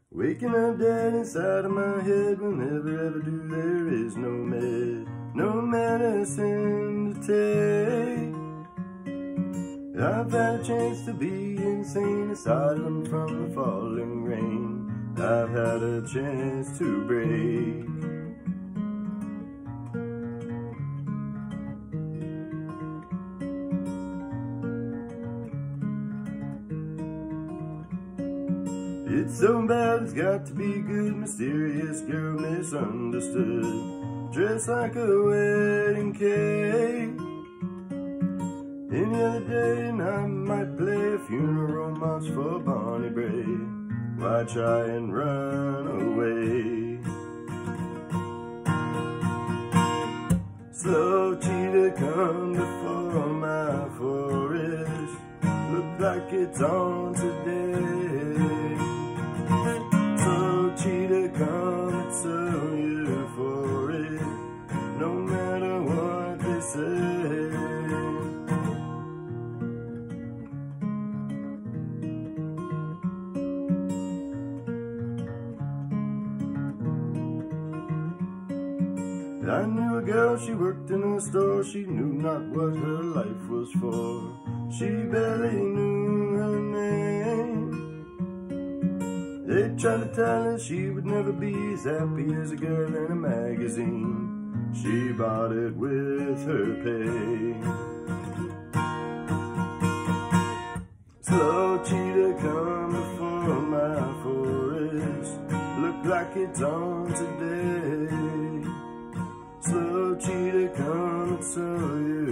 Waking up dead inside of my head will never ever do. There is no medicine to take. I've had a chance to be insane, asylum from the falling rain. I've had a chance to break. It's so bad, it's got to be good. Mysterious girl misunderstood, dressed like a wedding cake. Any other day and I might play a funeral march for Barney Bray. Why try and run away? Slow cheetah come before my forest, look like it's on today. Slow cheetah come and sell you for it, no matter what they say. I knew a girl, she worked in a store. She knew not what her life was for. She barely knew her name. They tried to tell her she would never be as happy as a girl in a magazine. She bought it with her pay. Slow cheetah come before my forest, look like it's on today. Slow cheetah come and sell you